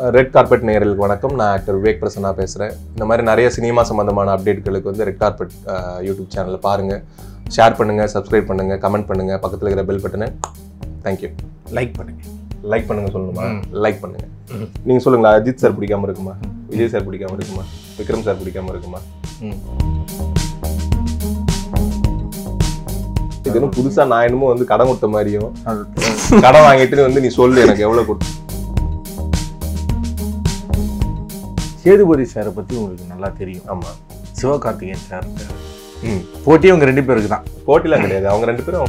Red carpet நேயர்களுக்கு வணக்கம். நான் ஆக்டர் விவேக் பிரசன்னா பேசுகிறேன். இந்த மாதிரி நிறைய சினிமா சம்பந்தமான அப்டேட்களுக்கு வந்து ரெட் கார்பெட் யூடியூப் சேனலில் பாருங்கள், ஷேர் பண்ணுங்கள், சப்ஸ்கிரைப் பண்ணுங்கள், கமெண்ட் பண்ணுங்கள், பக்கத்தில் இருக்கிற பெல் பட்டனை தேங்க்யூ லைக் பண்ணுங்கள் சொல்லணுமா? லைக் பண்ணுங்கள். நீங்கள் சொல்லுங்களா, அஜித் சார் பிடிக்காமல் இருக்குமா, விஜய் சார் பிடிக்காமல் இருக்குமா, விக்ரம் சார் பிடிக்காமல் இருக்குமா? இது இன்னும் புதுசாக நான் என்னமோ வந்து கடன் கொடுத்த மாதிரியும் கடன் வாங்கிட்டு வந்து நீ சொல்லு எனக்கு எவ்வளோ கொடுத்து. சேதுபதி சாரை பற்றி உங்களுக்கு நல்லா தெரியும். ஆமாம், சிவகார்த்திகேயன் சார் போட்டி அவங்க 2 பேருக்கு தான். போட்டிலாம் கிடையாது, அவங்க 2 பேரும்.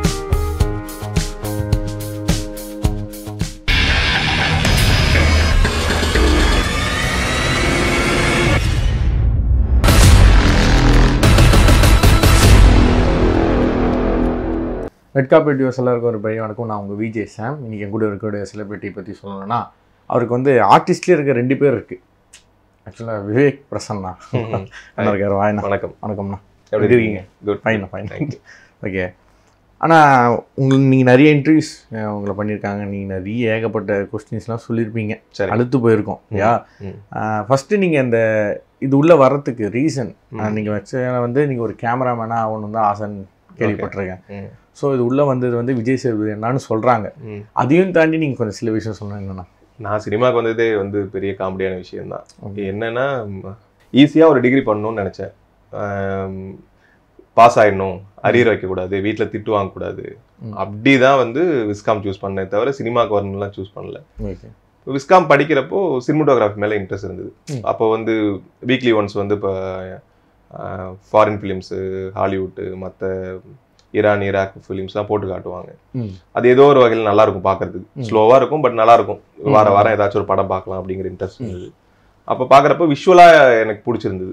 ரெட் கார்பெட் வியூவர்ஸ் எல்லாருக்கும் ஒரு பையன் வணக்கம். நான் உங்கள் விஜய் சாம். இன்றைக்கி என் கூட இருக்கக்கூடிய செலிபிரிட்டி பற்றி சொல்லணும்னா, அவருக்கு வந்து ஆர்டிஸ்ட்லேயே இருக்க 2 பேர் இருக்குது. ஆக்சுவலாக விவேக் பிரசன்னா நல்லா இருக்கார். வாய்ண்ணா. வணக்கம்ண்ணா. எப்படி இருக்கீங்க? குட். ஃபைன். ஓகே. ஆனால் நீங்கள் நிறைய இன்டர்வியூஸ் உங்களை பண்ணியிருக்காங்க. நீங்கள் நிறைய ஏகப்பட்ட கொஸ்டின்ஸ்லாம் சொல்லியிருப்பீங்க, அழுத்து போயிருக்கோம். யா ஃபஸ்ட்டு நீங்கள் இந்த இது உள்ளே வர்றதுக்கு ரீசன், நீங்கள் வந்து நீங்கள் ஒரு கேமராமேனாக ஆகணும் தான் ஆசைன்னு கேள்விப்பட்டிருக்கேன். ஸோ இது உள்ளே வந்தது வந்து விஜய் சேதுபதி என்னான்னு சொல்கிறாங்க. அதையும் தாண்டி நீங்கள் கொஞ்சம் சில விஷயம் சொல்லணும். என்னென்னா, நான் சினிமாவுக்கு வந்ததே வந்து பெரிய காமெடியான விஷயம்தான். என்னென்னா, ஈஸியாக ஒரு டிகிரி பண்ணணும்னு நினச்சேன். பாஸ் ஆகிடணும், அரியர் வைக்கக்கூடாது, வீட்டில் திட்டு வாங்கக்கூடாது, அப்படி தான் வந்து விஸ்காம் சூஸ் பண்ணேன் தவிர சினிமாவுக்கு வரணும்லாம் சூஸ் பண்ணல. விஸ்காம் படிக்கிறப்போ சினிமோட்டோகிராஃபி மேலே இன்ட்ரெஸ்ட் இருந்தது. அப்போ வந்து வீக்லி ஒன்ஸ் வந்து இப்போ ஃபாரின் ஃபிலிம்ஸு, ஹாலிவுட்டு, மற்ற ஈரான், ஈராக் ஃபிலிம்ஸ்லாம் போட்டு காட்டுவாங்க. அது ஏதோ ஒரு வகையில் நல்லா இருக்கும் பார்க்கறதுக்கு. ஸ்லோவாக இருக்கும், பட் நல்லா இருக்கும். வாரம் ஏதாச்சும் ஒரு படம் பார்க்கலாம் அப்படிங்கிற இன்ட்ரெஸ்ட் இருந்தது. அப்போ பார்க்குறப்ப விஷுவலாக எனக்கு பிடிச்சிருந்தது.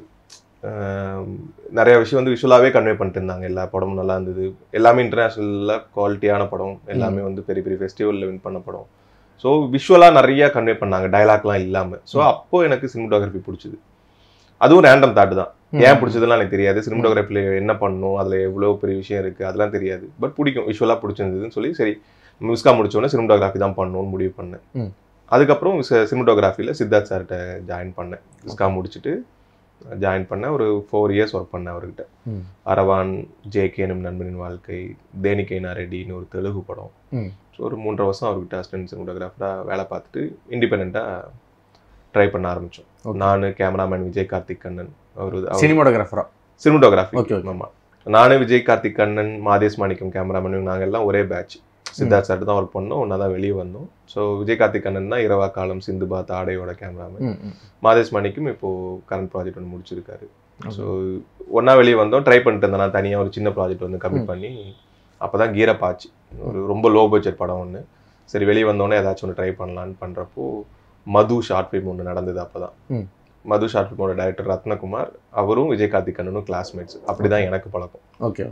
நிறைய விஷயம் வந்து விஷுவலாகவே கன்வே பண்ணிட்டு இருந்தாங்க. எல்லா படமும் நல்லா இருந்தது. எல்லாமே இன்டர்நேஷ்னலில் குவாலிட்டியான படம், எல்லாமே வந்து பெரிய பெரிய ஃபெஸ்டிவலில் வின் பண்ண படம். ஸோ விஷுவலாக நிறைய கன்வே பண்ணாங்க, டைலாக்லாம் இல்லாமல். ஸோ அப்போது எனக்கு சினிமோட்டோகிராஃபி பிடிச்சிது. அதுவும் ரேண்டம் தாட்டு தான். ஏன் பிடிச்சதுலாம் எனக்கு தெரியாது. சினிமோட்டோகிராஃபியில் என்ன பண்ணணும், அதில் எவ்வளோ பெரிய விஷயம் இருக்குது அதெல்லாம் தெரியாது. பட் பிடிக்கும், விஷுவலாக பிடிச்சிருந்ததுன்னு சொல்லி சரி விஸ்காம் முடிச்சோடனே சினிமோட்டோகிராஃபி தான் பண்ணணும்னு முடிவு பண்ணேன். அதுக்கப்புறம் சினிமோட்டோகிராஃபியில் சித்தார்த் சார்கிட்ட ஜாயின் பண்ணேன். விஸ்காம் முடிச்சுட்டு ஜாயின் பண்ணேன். ஒரு 4 இயர்ஸ் ஒர்க் பண்ணேன் அவர்கிட்ட. அரவான், ஜேகே எனும் நண்பனின் வாழ்க்கை, தேனிகைனா ரெட்டின்னு ஒரு தெலுங்கு படம். ஸோ ஒரு 3.5 வருஷம் அவர்கிட்ட அசிஸ்டன்ட் சினிமோட்டோகிராஃபராக வேலை பார்த்துட்டு இண்டிபெண்ட்டாக ட்ரை பண்ண ஆரம்பித்தோம். நான், கேமராமேன் விஜய் கார்த்திக் கண்ணன், அவர் சினிமோட்டோகிராஃபி. ஆமாம், நான், விஜய் கார்த்திக் கண்ணன், மாதேஷ் மாணிக்கம் கேமராமேன், நாங்கள் எல்லாம் ஒரே பேட்ச். சித்தார்த் சார் தான் ஒர்க் பண்ணோம், ஒன்றா தான் வெளியே வந்தோம். ஸோ விஜய் கார்த்திக் கண்ணன் தான் இரவா காலம், சிந்துபாத், ஆடையோட கேமராமேன். மாதேஷ் மாணிக்கம் இப்போது கரண்ட் ப்ராஜெக்ட் ஒன்று முடிச்சிருக்காரு. ஸோ ஒன்றா வெளியே வந்தோம். ட்ரை பண்ணிட்டு இருந்தேன் நான் தனியாக ஒரு சின்ன ப்ராஜெக்ட் வந்து கம்மி பண்ணி. அப்போ தான் கீரப் ஆச்சு, ஒரு ரொம்ப லோ பட்ஜெட் படம் ஒன்று. சரி வெளியே வந்தோடனே ஏதாச்சும் ஒன்று ட்ரை பண்ணலான்னு பண்ணுறப்போ மது ஷார்ட் ஃபிலிம் ஒன்று நடந்தது. அப்போ தான் மது ஷார்ட் ஃபிலிமோட டைரக்டர் ரத்னகுமார், அவரும் விஜய் கார்த்திக் கண்ணனும் கிளாஸ்மேட்ஸ். அப்படி தான் எனக்கு பழக்கம். ஓகே.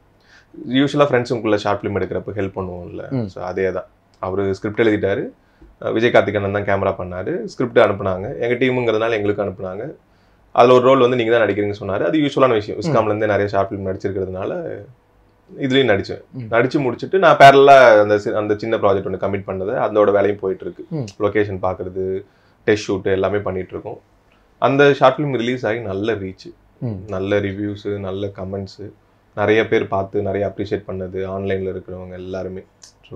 யூஸ்வலாக ஃப்ரெண்ட்ஸுக்குள்ளே ஷார்ட் ஃபிலிம் எடுக்கிறப்ப ஹெல்ப் பண்ணுவோம்ல. ஸோ அதே தான். அவர் ஸ்கிரிப்ட் எழுதிட்டாரு, விஜய் கார்த்திக் கண்ணன் தான் கேமரா பண்ணார். ஸ்கிரிப்ட் அனுப்புனாங்க, எங்கள் டீமுங்கிறதுனால எங்களுக்கு அனுப்புனாங்க. அதில் ஒரு ரோல் வந்து நீங்கள் தான் நடிக்கிறீங்கன்னு சொன்னார். அது யூஸ்வலான விஷயம். விஸ்காம்லேருந்தே நிறைய ஷார்ட் ஃபிலிம் நடிச்சிருக்கிறதுனால இதுலேயும் நடிச்சு முடிச்சுட்டு நான் பேரலாக அந்த சின்ன ப்ராஜெக்ட் ஒன்று கமிட் பண்ணது, அதோட வேலையும் போயிட்டு இருக்கு. லொக்கேஷன் பார்க்குறது, டெஸ்ட் ஷூட்டு எல்லாமே பண்ணிட்டு இருக்கோம். அந்த ஷார்ட் ஃபிலிம் ரிலீஸ் ஆகி நல்ல ரீச், நல்ல ரிவ்யூஸு, நல்ல கமெண்ட்ஸு, நிறைய பேர் பார்த்து நிறைய அப்ரிஷியேட் பண்ணது ஆன்லைனில் இருக்கிறவங்க எல்லாருமே. ஸோ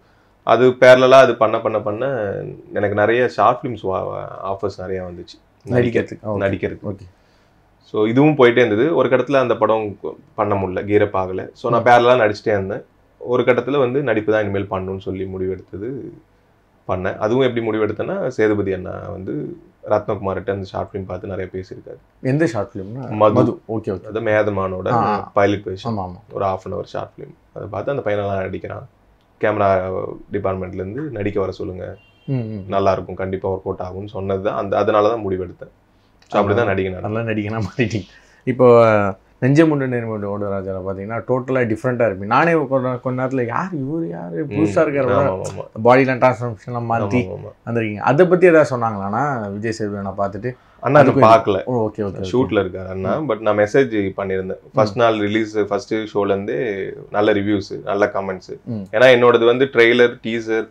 அது பேரலாக அது பண்ண எனக்கு நிறைய ஷார்ட் ஃபிலிம்ஸ் ஆஃபர்ஸ் நிறையா வந்துச்சு நடிக்கிறதுக்கு. ஸோ இதுவும் போயிட்டே இருந்தது. ஒரு கட்டத்தில் அந்த படம் பண்ண முடியல, கீரப் ஆகலை. ஸோ நான் பேரலாக நடிச்சிட்டே இருந்தேன். ஒரு கட்டத்தில் வந்து நடிப்பு தான் இனிமேல் பண்ணணும்னு சொல்லி முடிவெடுத்தது பண்ணேன். அதுவும் எப்படி முடிவெடுத்தேன்னா, சேதுபதி அண்ணா வந்து ரத்னகுமார்கிட்ட அந்த ஷார்ட் ஃபிலிம் பார்த்து நிறைய பேசியிருக்காரு. எந்த ஷார்ட் ஃபிலிம்னா? மது. ஓகே. அது மேதமானோட பைலட் வேஷன், ஒரு 1/2 hour ஷார்ட் ஃபிலிம். அதை பார்த்து அந்த பையனெல்லாம் நடிக்கிறான், கேமரா டிபார்ட்மெண்ட்லேருந்து நடிக்க வர சொல்லுங்கள், நல்லாயிருக்கும், கண்டிப்பாக ஒர்க் அவுட் ஆகும்னு சொன்னது தான். அதனால தான் முடிவெடுத்தேன். ஸோ அப்படி தான் நல்லா நடிக்கணும் மாறிட்டீங்க. இப்போ நெஞ்சமுண்டு நேர்முண்டு ராஜாவில் பார்த்தீங்கன்னா டோட்டலாக டிஃப்ரெண்ட்டாக இருப்பீங்க. நானே கொஞ்ச நேரத்தில் யார் புதுசாக இருக்கார், பாடிலாம் டிரான்ஸ்ஃபார்மேஷன்லாம் மாற்றி வந்திருக்கீங்க. அதை பற்றி எதாவது சொன்னாங்களாண்ணா விஜய் சேதுபதி நான் பார்த்துட்டு? அண்ணா அது பார்க்கல. ஓகே ஷூட்டில் இருக்கார் அண்ணா. பட் நான் மெசேஜ் பண்ணியிருந்தேன். ஃபர்ஸ்ட் நாள் ரிலீஸ், ஃபர்ஸ்ட்டு ஷோலேருந்தே நல்ல ரிவ்யூஸு, நல்ல கமெண்ட்ஸு. ஏன்னா என்னோடது வந்து ட்ரெய்லர், டீசர்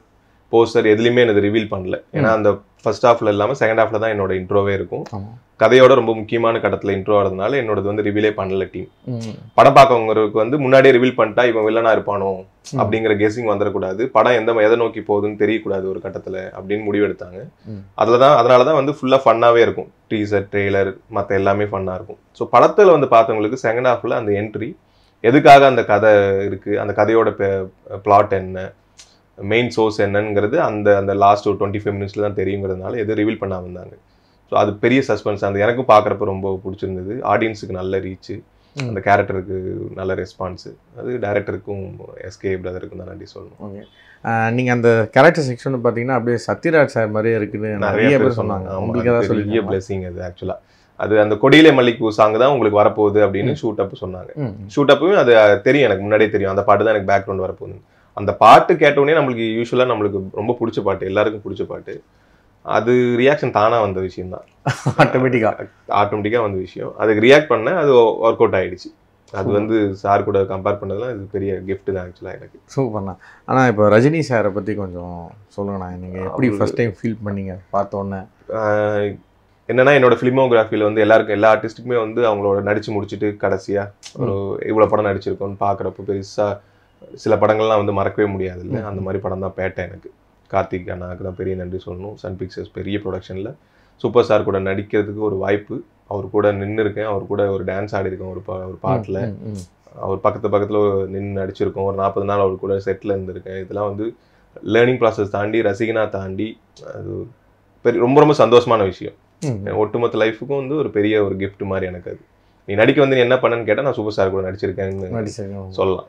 போஸ்டர் எதுலையுமே எனக்கு ரிவீல் பண்ணல. ஏன்னா அந்த ஃபர்ஸ்ட் ஹாஃப்ல இல்லாமல் செகண்ட் ஹாஃப்ல தான் என்னோட இன்ட்ரோவே இருக்கும். கதையோட ரொம்ப முக்கியமான கட்டத்தில் இன்ட்ரோ ஆகிறதுனால என்னோடது வந்து ரிவீலே பண்ணல டீம். படம் பார்க்கவங்களுக்கு வந்து முன்னாடியே ரிவீல் பண்ணிட்டா இவன் வில்லனா இருப்பானோ அப்படிங்கிற கெஸிங் வந்துடக்கூடாது, படம் எதை நோக்கி போகுதுன்னு தெரியக்கூடாது ஒரு கட்டத்தில் அப்படின்னு முடிவெடுத்தாங்க. அதனாலதான் வந்து ஃபுல்லா ஃபன்னாவே இருக்கும். டீசர், ட்ரெய்லர், மற்ற எல்லாமே ஃபன்னா இருக்கும். ஸோ படத்தில் வந்து பார்த்தவங்களுக்கு செகண்ட் ஹாஃப்ல அந்த என்ட்ரி எதுக்காக அந்த கதை இருக்கு, அந்த கதையோட பிளாட் என்ன, மெயின் சோர்ஸ் என்னங்கிறது அந்த லாஸ்ட் ஒரு 25 மினிட்ஸ்ல தான் தெரியுங்கிறதுனால எதுவும் ரிவீல் பண்ணாம இருந்தாங்க. ஸோ அது பெரிய சஸ்பென்ஸ். அந்த எனக்கும் பார்க்குறப்ப ரொம்ப பிடிச்சிருந்தது. ஆடியன்ஸுக்கு நல்ல ரீச்சு, அந்த கேரக்டருக்கு நல்ல ரெஸ்பான்ஸு. அது டைரக்டருக்கும் எஸ்கே பிரதருக்கும் தான் நன்றி சொல்லணும். ஓகே, நீங்கள் அந்த கேரக்டர் செக்ஷன் பார்த்தீங்கன்னா அப்படியே சத்யராஜ் சார் மாதிரியே இருக்குது நிறைய பேர் சொன்னாங்க. பெரிய பிளெஸிங் அது ஆக்சுவலாக. அது அந்த கொடியிலே மல்லிகைப்பூ சாங் தான் உங்களுக்கு வரப்போகுது அப்படின்னு ஷூட் அப் சொன்னாங்க. ஷூட் அப்பும் அது தெரியும், எனக்கு முன்னாடியே தெரியும் அந்த பாட்டு தான் எனக்கு பேக்ரவுண்ட் வரப்போகுது. அந்த பாட்டு கேட்டோடனே நம்மளுக்கு யூஸ்வலாக நம்மளுக்கு ரொம்ப பிடிச்ச பாட்டு, எல்லாருக்கும் பிடிச்ச பாட்டு. அது ரியாக்ஷன் தானாக வந்த விஷயம் தான், ஆட்டோமேட்டிக்காக வந்த விஷயம். அதுக்கு ரியாக்ட் பண்ண அது ஒர்க் அவுட் ஆகிடுச்சு. அது வந்து சார் கூட கம்பேர் பண்ணதுலாம் இது பெரிய கிஃப்ட் தான் ஆக்சுவலாக எனக்கு. சூப்பர்ண்ணா. ஆனால் இப்போ ரஜினி சாரை பற்றி கொஞ்சம் சொல்லுங்கண்ணா. நீங்கள் எப்படி ஃபர்ஸ்ட் டைம் ஃபீல் பண்ணீங்க பார்த்தோன்னே? என்னன்னா என்னோட ஃபிலிமோகிராஃபியில் வந்து எல்லா ஆர்டிஸ்ட்டுக்குமே வந்து அவங்களோட நடிச்சு முடிச்சுட்டு கடைசியாக ஒரு இவ்வளோ படம் நடிச்சிருக்கோன்னு பார்க்குறப்போ பெருசாக சில படங்கள்லாம் வந்து மறக்கவே முடியாது இல்லை. அந்த மாதிரி படம் தான் பேட்டை. எனக்கு கார்த்திக் அண்ணாவுக்கு தான் பெரிய நன்றி சொல்லணும். சன் பிக்சர்ஸ் பெரிய ப்ரொடக்ஷனில் சூப்பர் ஸ்டார் கூட நடிக்கிறதுக்கு ஒரு வாய்ப்பு. அவர் கூட நின்று இருக்கேன், அவர் கூட ஒரு டான்ஸ் ஆடி இருக்கேன் ஒரு பாட்டில். அவர் பக்கத்தில் நின்று நடிச்சிருக்கோம். ஒரு 40 நாள் அவர் கூட செட்டில் இருந்திருக்கேன். இதெல்லாம் வந்து லேர்னிங் ப்ராசஸ் தாண்டி, ரசிகனா தாண்டி, அது ரொம்ப ரொம்ப சந்தோஷமான விஷயம். ஒட்டுமொத்த லைஃபுக்கும் வந்து ஒரு பெரிய ஒரு கிஃப்ட் மாதிரி எனக்கு. அது நீ நடிக்க வந்து நீ என்ன பண்ணன்னு கேட்டால் நான் சூப்பர் ஸ்டார் கூட நடிச்சிருக்கேன்னு சொல்லலாம்.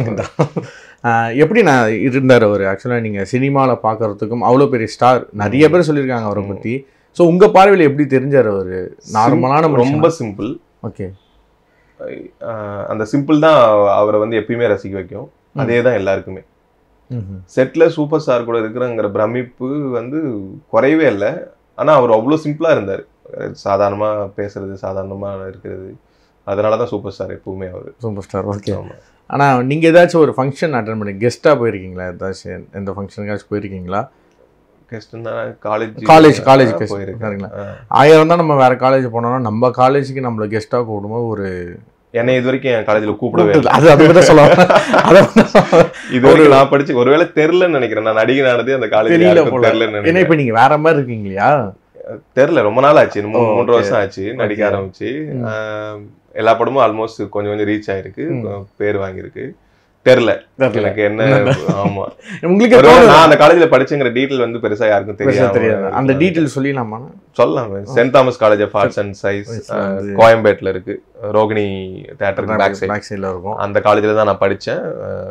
எப்படி நான் இருந்தார் அவர் ஆக்சுவலாக? நீங்கள் சினிமாவில் பார்க்கறதுக்கும் அவ்வளோ பெரிய ஸ்டார் நிறைய பேர் சொல்லியிருக்காங்க அவரை பற்றி. ஸோ உங்கள் பார்வையில் எப்படி தெரிஞ்சார் அவர்? நார்மலான ரொம்ப சிம்பிள். ஓகே, அந்த சிம்பிள் தான் அவரை வந்து எப்பயுமே ரசிக்க வைக்கும். அதே தான் எல்லாருக்குமே. செட்டில் சூப்பர் ஸ்டார் கூட இருக்கிறங்கிற பிரமிப்பு வந்து குறையவே இல்லை. ஆனால் அவர் அவ்வளோ சிம்பிளாக இருந்தார். சாதாரணமாக பேசுறது, சாதாரணமாக இருக்கிறது. அதனால தான் சூப்பர் ஸ்டார் எப்பவுமே அவர் சூப்பர் ஸ்டார். ஓகே, ஆனால் நீங்கள் ஏதாச்சும் ஒரு ஃபங்க்ஷன் அட்டன் பண்ணி கெஸ்ட்டாக போயிருக்கீங்களா? ஏதாச்சும் எந்த ஃபங்க்ஷனுக்காச்சும் போயிருக்கீங்களா? கெஸ்ட்னா காலேஜ் போயிருக்கீங்களா? 1000 தான் நம்ம வேறு காலேஜ் போனோம்னா நம்ம காலேஜுக்கு நம்மளை கெஸ்ட்டாக கூப்பிடும்போது ஒரு என்னை இது வரைக்கும் என் காலேஜில் கூப்பிடவே இல்லை. அது சொல்லுவாங்க. இது வரைக்கும் நான் படிச்சு ஒருவேளை தெரிலன்னு நினைக்கிறேன். நான் நடிகனானதே அந்த காலேஜ் தெரியலன்னு. ஏன்னா இப்போ நீங்கள் வேற மாதிரி இருக்கீங்களா? தெரியல, ரொம்ப நாள் ஆச்சு, 3 வருஷம் ஆச்சு நடிக்க ஆரம்பிச்சு. எல்லா படமும் ஆல்மோஸ்ட் கொஞ்சம் ரீச் ஆயிருக்கு, பேர் வாங்கியிருக்கு. தெரியல எனக்கு என்ன. ஆமா, உங்களுக்கு நான் அந்த காலேஜ்ல படிச்சேங்கிற டீடைல் வந்து பெருசா யாருக்கும் தெரியாது. அந்த டீடைல் சொல்லலாமா? சொல்லலாம். Saint Thomas College of Arts and Science கோயம்பேட்ல இருக்கு, ரோகிணி தியேட்டருக்கு பேக் சைடுல இருக்கும். அந்த காலேஜ்ல தான் நான் படிச்சேன்.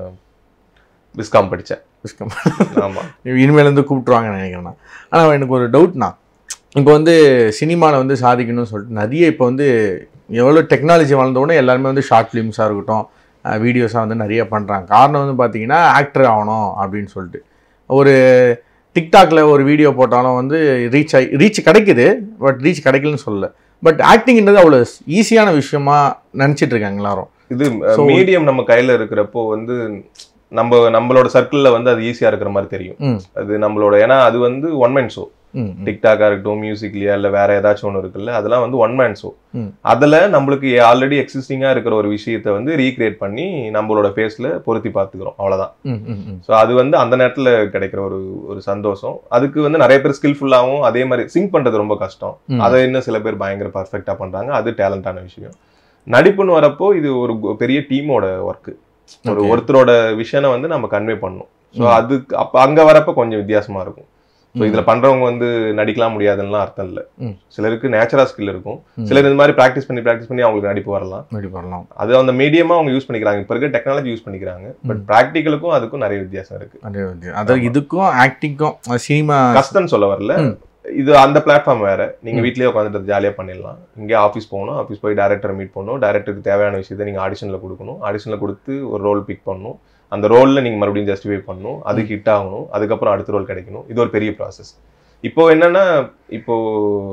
விஸ்காம் படிச்சேன். ஆமா, இனிமேல இருந்து கூப்பிட்டுருவாங்க நினைக்கிறேன். ஆனா எனக்கு ஒரு டவுட்னா, இப்போ வந்து சினிமாவில் வந்து சாதிக்கணும்னு சொல்லிட்டு நிறைய இப்போ வந்து எவ்வளோ டெக்னாலஜி வளர்ந்தோடனே எல்லாருமே வந்து ஷார்ட் ஃபிலிம்ஸாக இருக்கட்டும், வீடியோஸாக வந்து நிறைய பண்ணுறாங்க. காரணம் வந்து பார்த்தீங்கன்னா ஆக்டர் ஆகணும் அப்படின்னு சொல்லிட்டு. ஒரு டிக்டாக்ல ஒரு வீடியோ போட்டாலும் வந்து ரீச் கிடைக்குது, பட் ரீச் கிடைக்கலன்னு சொல்லல. பட் ஆக்டிங்ன்றது அவ்வளோ ஈஸியான விஷயமா நினச்சிட்டு இருக்காங்க எல்லாரும். இது மீடியம் நம்ம கையில் இருக்கிறப்போ வந்து நம்மளோட சர்க்கிளில் வந்து அது ஈஸியாக இருக்கிற மாதிரி தெரியும். அது நம்மளோட, ஏன்னா அது வந்து ஒன் மேன் ஷோ. டிக்டாக்கா இருக்கட்டும், மியூசிக்லயா இல்ல வேற ஏதாச்சும் ஒன்று இருக்குல்ல, அதெல்லாம் வந்து ஒன் மேன் ஷோ. அதுல நம்மளுக்கு ஆல்ரெடி எக்ஸிஸ்டிங்கா இருக்கிற ஒரு விஷயத்த வந்து ரீக்ரியேட் பண்ணி நம்மளோட ஃபேஸ்ல பொருத்தி பார்த்துக்கிறோம், அவ்வளவுதான். ஸோ அது வந்து அந்த நேரத்துல கிடைக்கிற ஒரு சந்தோஷம். அதுக்கு வந்து நிறைய பேர் ஸ்கில்ஃபுல்லாகவும் அதே மாதிரி சிங்க் பண்றது ரொம்ப கஷ்டம். அதை இன்னும் சில பேர் பயங்கர பர்ஃபெக்டா பண்றாங்க. அது டேலண்டான விஷயம். நடிப்புன்னு வரப்போ இது ஒரு பெரிய டீமோட ஒர்க்கு. ஒருத்தரோட விஷனை வந்து நம்ம கன்வே பண்ணணும். ஸோ அதுக்கு அப்ப அங்க வரப்ப கொஞ்சம் வித்தியாசமா இருக்கும். ஸோ இதுல பண்றவங்க வந்து நடிக்கலாம் முடியாதுன்னு அர்த்தம் இல்லை. சிலருக்கு நேச்சுரா ஸ்கில் இருக்கும், சிலர் இந்த மாதிரி ப்ராக்டிஸ் பண்ணி அவங்களுக்கு நடிப்பு வரலாம். அது அந்த மீடியமா அவங்க யூஸ் பண்ணிக்கிறாங்க. இப்ப இருக்க டெக்னாலஜி யூஸ் பண்ணிக்கிறாங்க. பட் ப்ராக்டிக்கலுக்கும் அதுக்கும் நிறைய வித்தியாசம் இருக்கு. அதாவது இதுக்கும் ஆக்டிங்கும் சினிமா கஷ்டம்னு சொல்ல வரல. இது அந்த பிளாட்ஃபார்ம் வேற. நீங்க வீட்லயே உட்காந்துட்டு ஜாலியா பண்ணிடலாம். இங்கே ஆஃபீஸ் போகணும், ஆஃபீஸ் போய் டேரக்டரை மீட் பண்ணணும், டேரக்டருக்கு தேவையான விஷயத்தை நீங்க ஆடிஷன்ல கொடுக்கணும், ஆடிஷன்ல கொடுத்து ஒரு ரோல் பிக் பண்ணணும், அந்த ரோல்ல நீங்க மறுபடியும் ஜஸ்டிஃபை பண்ணணும், அது ஹிட் ஆகணும், அதுக்கப்புறம் அடுத்த ரோல் கிடைக்கணும். இது ஒரு பெரிய ப்ராசஸ். இப்போ என்னன்னா, இப்போ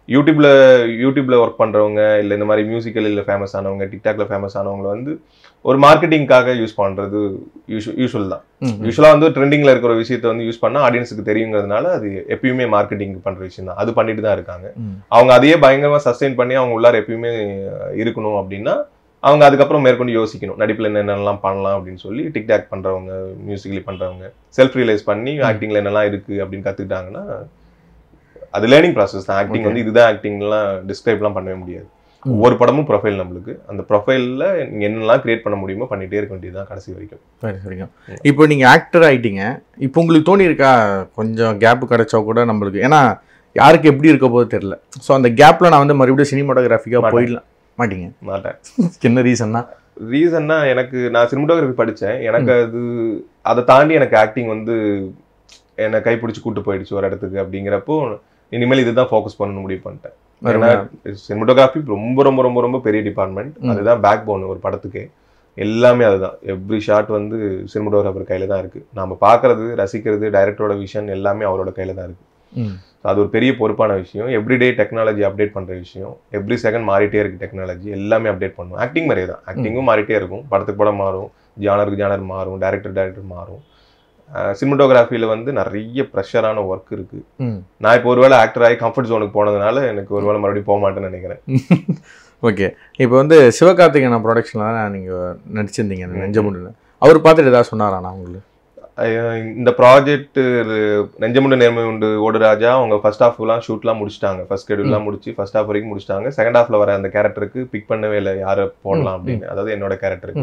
யூடியூப்ல ஒர்க் பண்றவங்க இல்ல இந்த மாதிரி மியூசிக்கல் ஃபேமஸ் ஆனவங்க டிக்டாக்ல ஃபேமஸ் ஆனவங்க வந்து ஒரு மார்க்கெட்டிங்காக யூஸ் பண்றது யூஸ்வல் தான். யூஸ்வலா வந்து ட்ரெண்டிங்ல இருக்கிற விஷயத்த வந்து யூஸ் பண்ணா ஆடியன்ஸுக்கு தெரியுங்கிறதுனால அது எப்பயுமே மார்க்கெட்டிங் பண்ற விஷயம் தான். அது பண்ணிட்டு தான் இருக்காங்க. அவங்க அதையே பயங்கரமா சஸ்டெயின் பண்ணி அவங்க உள்ளார எப்பயுமே இருக்கணும் அப்படின்னா அவங்க அதுக்கப்புறம் மேற்கொண்டு யோசிக்கணும், நடிப்புல என்னென்னலாம் பண்ணலாம் அப்படின்னு சொல்லி. டிக்டாக் பண்றவங்க, மியூசிக்கலி பண்றவங்க செல்ஃப் ரியலைஸ் பண்ணி ஆக்டிங்ல என்னெல்லாம் இருக்கு அப்படின்னு கத்துக்கிட்டாங்கன்னா அது லேர்னிங் ப்ராசஸ் தான். ஆக்டிங் வந்து இதுதான் ஆக்டிங்லாம் டிஸ்கிரைப்லாம் பண்ணவே முடியாது. ஒவ்வொரு படமும் ப்ரொஃபைல் நம்மளுக்கு. அந்த ப்ரொஃபைல்ல நீங்க என்னெல்லாம் கிரியேட் பண்ண முடியுமோ பண்ணிட்டே இருக்க வேண்டியதுதான் கடைசி வரைக்கும். இப்போ நீங்க ஆக்டர் ஆயிட்டீங்க, இப்போ உங்களுக்கு தோணி இருக்கா கொஞ்சம் கேப் கிடைச்சா கூட நம்மளுக்கு, ஏன்னா யாருக்கு எப்படி இருக்க போது தெரியல, ஸோ அந்த கேப்ல நான் வந்து மறுபடியும் சினிமாட்டோகிராஃபிக்காக போயிடலாம் மாட்டேன். என்ன ரீசன்னா நான் சினிமாட்டோகிராஃபி படித்தேன். எனக்கு அதை தாண்டி எனக்கு ஆக்டிங் வந்து என்னை கைப்பிடிச்சு கூட்டு போயிடுச்சு ஒரு இடத்துக்கு. அப்படிங்கிறப்போ இனிமேல் இதுதான் ஃபோக்கஸ் பண்ணணும்னு முடிவு பண்ணிட்டேன். ஏன்னா சினிமாட்டோகிராஃபி ரொம்ப ரொம்ப ரொம்ப ரொம்ப பெரிய டிபார்ட்மெண்ட். அதுதான் பேக் போன் ஒரு படத்துக்கு. எல்லாமே அதுதான். எவ்ரி ஷாட் வந்து சினிமாட்டோகிராஃபர் கையில தான் இருக்கு. நாம பாக்குறது, ரசிக்கிறது, டைரக்டரோட விஷன் எல்லாமே அவரோட கையில தான் இருக்கு. அது ஒரு பெரிய பொறுப்பான விஷயம். எவ்ரிடே டெக்னாலஜி அப்டேட் பண்ற விஷயம். எவ்ரி செகண்ட் மாறிட்டே இருக்கு டெக்னாலஜி. எல்லாமே அப்டேட் பண்ணும். ஆக்டிங் மாதிரியே தான். ஆக்டிங்கும் மாறிட்டே இருக்கும். படத்துக்கு படம் மாறும், ஜானருக்கு ஜானர் மாறும், டைரக்டர் மாறும். சினிமாட்டோகிராஃபியில வந்து நிறைய ப்ரெஷரான ஒர்க் இருக்கு. நான் இப்போ ஒருவேளை ஆக்டர் ஆகி கம்ஃபர்ட் ஜோனுக்கு போனதுனால எனக்கு ஒருவேளை மறுபடியும் போக மாட்டேன்னு நினைக்கிறேன். ஓகே, இப்போ வந்து சிவகார்த்திகேயன் ப்ரொடக்ஷன்ல தான் நீங்க நடிச்சிருந்தீங்க நெஞ்சமுண்டு. அவர் பார்த்துட்டு ஏதாவது சொன்னாராண்ணா உங்களுக்கு? இந்த ப்ராஜெக்ட் நெஞ்சமுண்டு நேர்மை உண்டு ஓடு ராஜா அவங்க ஃபர்ஸ்ட் ஹாஃப்லாம் ஷூட்லாம் முடிச்சிட்டாங்க. ஃபர்ஸ்ட் ஷெட்யூல்லாம் முடிச்சு ஃபர்ஸ்ட் ஹாஃப் வரைக்கும் முடிச்சிட்டாங்க. செகண்ட் ஹாஃப்ல வர அந்த கேரக்டருக்கு பிக் பண்ணவே இல்லை யாரை போடலாம் அப்படின்னு. அதாவது என்னோட கேரக்டருக்கு.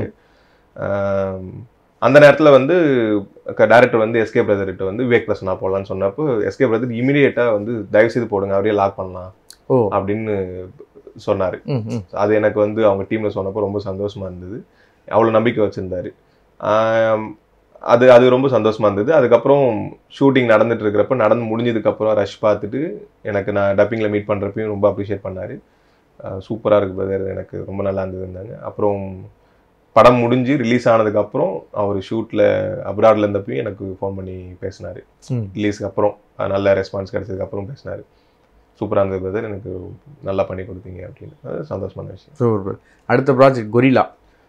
அந்த நேரத்தில் வந்து டைரக்டர் வந்து எஸ்கே பிரதர்கிட்ட வந்து விவேக் பிரசன்னா போடலான்னு சொன்னப்போ எஸ்கே பிரதர் இமீடியட்டாக வந்து தயவு செய்து போடுங்க, அவரே லாக் பண்ணலாம் அப்படின்னு சொன்னார். அது எனக்கு வந்து அவங்க டீமில் சொன்னப்போ ரொம்ப சந்தோஷமா இருந்தது. அவ்வளோ நம்பிக்கை வச்சுருந்தாரு. அது ரொம்ப சந்தோஷமா இருந்தது. அதுக்கப்புறம் ஷூட்டிங் நடந்துட்டு இருக்கிறப்ப நடந்து முடிஞ்சதுக்கப்புறம் ரஷ் பார்த்துட்டு நான் டப்பிங்கில் மீட் பண்ணுறப்பையும் ரொம்ப அப்ரிஷியேட் பண்ணார். சூப்பராக இருக்கு பிரதர், எனக்கு ரொம்ப நல்லா இருந்ததுன்னாங்க. அப்புறம் படம் முடிஞ்சு ரிலீஸ் ஆனதுக்கப்புறம் அவர் ஷூட்டில் அப்ராடில் இருந்தப்பையும் எனக்கு ஃபோன் பண்ணி பேசினார். ரிலீஸுக்கு அப்புறம் நல்ல ரெஸ்பான்ஸ் கிடைச்சதுக்கப்புறம் பேசினார். சூப்பராக இருந்தது பிரதர், எனக்கு நல்லா பண்ணி கொடுத்தீங்க அப்படின்னு. அது சந்தோஷமான விஷயம். சூப்பர். அடுத்த ப்ராஜெக்ட் கொரில்லா.